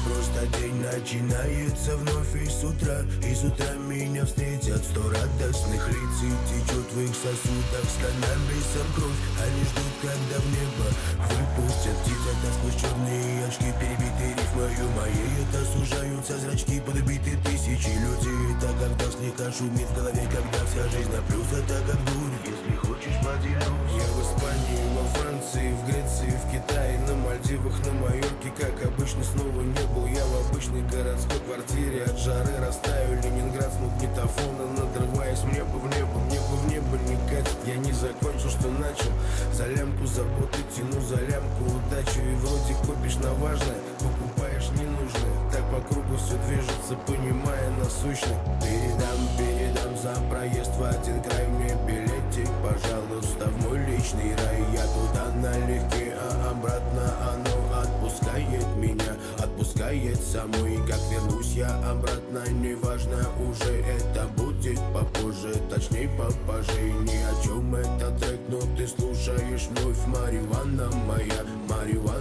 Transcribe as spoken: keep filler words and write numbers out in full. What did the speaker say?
Просто день начинается вновь и с утра. И с утра меня встретят сто радостных лиц. И течет в их сосудах с каннабисом кровь. Они ждут, когда в небо выпустят птиц. Это сквозь черные очки перебитые рифмою моей. Это сужаются зрачки, подбиты тысячи людей. Это когда слегка шумит в голове, когда вся жизнь на плюс. Это как дурь, если хочешь поделюсь. Я в Испании, во Франции, в Греции, в Китае, на Мальдивах, на Майорке. Как обычно снова не был я в обычной городской квартире. От жары растаю, Ленинград с магнитофона, надрываясь в небо, в небо, небо, в небо не катит. Я не закончил, что начал. За лямку заботы тяну, за лямку удачу. И вроде копишь на важное, покупаешь ненужное. Так по кругу все движется, понимая насущный. Передам, передам за проезд в один край мне билетик, пожалуйста, в мой личный рай. Я туда налегке, а обратно оно отпускает меня, отпускает самой. Как вернусь я обратно, неважно уже, это будет попозже, точнее попозже. Ни о чем этот трек, но ты слушаешь вновь. Марихуана моя, марихуана